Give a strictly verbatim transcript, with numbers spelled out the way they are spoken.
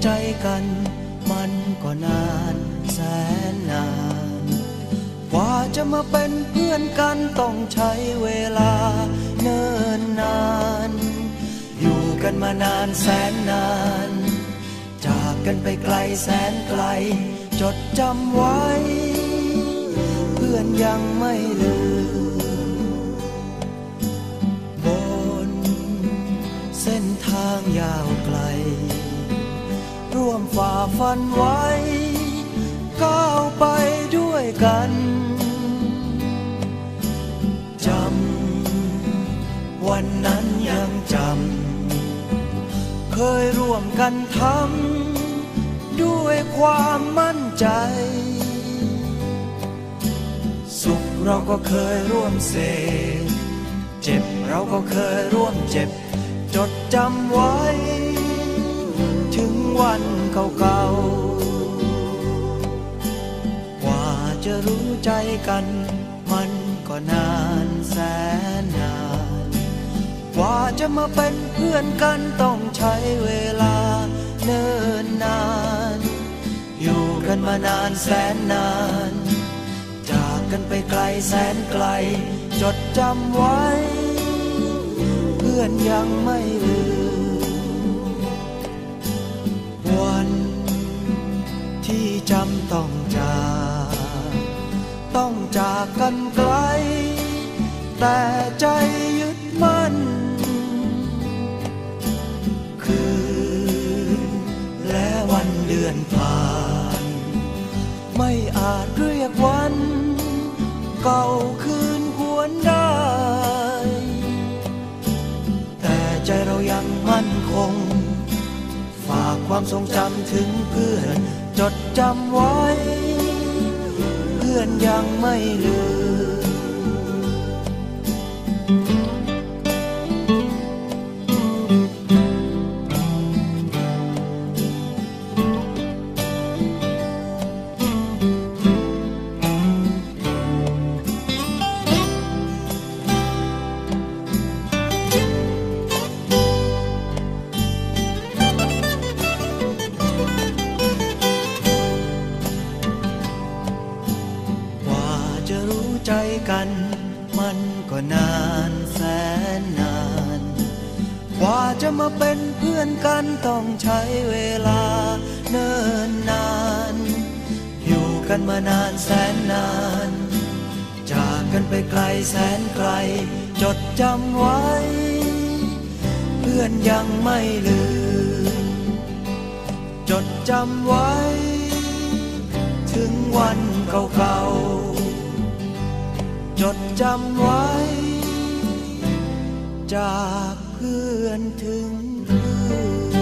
ใจกันมันก็นานแสนนานกว่าจะมาเป็นเพื่อนกันต้องใช้เวลาเนิ่นนานอยู่กันมานานแสนนานจากกันไปไกลแสนไกลจดจำไว้เพื่อนยังไม่ลืมบนเส้นทางยาวไกลร่วมฝ่าฟันไว้ก้าวไปด้วยกันจำวันนั้นยังจำเคยร่วมกันทำด้วยความมั่นใจสุขเราก็เคยร่วมเสพเจ็บเราก็เคยร่วมเจ็บจดจำไว้ถึงวันเก่าๆกว่าจะรู้ใจกันมันก็นานแสนนานกว่าจะมาเป็นเพื่อนกันต้องใช้เวลาเนิ่นนานอยู่กันมานานแสนนานจากกันไปไกลแสนไกลจดจำไว้เพื่อนยังไม่ลืมวันที่จำต้องจากต้องจากกันไกลแต่ใจยึดมั่นคืนและวันเดือนผ่านไม่อาจเรียกวันเก่าคืนหวนได้แต่ใจเรายังมั่นคงฝากความทรงจำถึงเพื่อนจดจำไว้เพื่อนยังไม่ลืมใจกันมันก็นานแสนนานกว่าจะมาเป็นเพื่อนกันต้องใช้เวลาเนิ่นนานอยู่กันมานานแสนนานจากกันไปไกลแสนไกลจดจำไว้เพื่อนยังไม่ลืมจดจำไว้ถึงวันเก่าๆจดจำไว้จากเพื่อนถึงเพื่อน